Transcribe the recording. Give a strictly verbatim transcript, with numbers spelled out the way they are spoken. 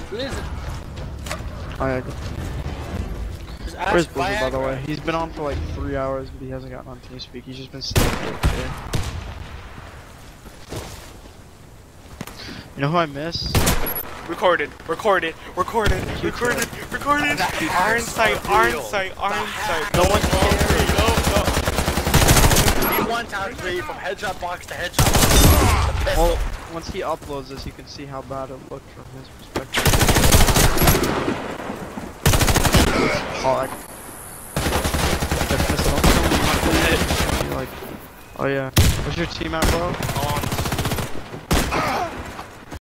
Who is it? Oh, yeah. Just ask Where's Blizzard, by the Viagra. way? He's been on for like three hours, but he hasn't gotten on TeamSpeak. He's just been sitting there today. You know who I miss? Recorded, recorded, recorded, recorded, recorded. Iron sight, iron sight, iron sight. No one cares. No, no. He one times three from headshot box to headshot box. Well, once he uploads this, you can see how bad it looked from his perspective. Oh, I... Like, oh yeah. Where's your team at, bro? On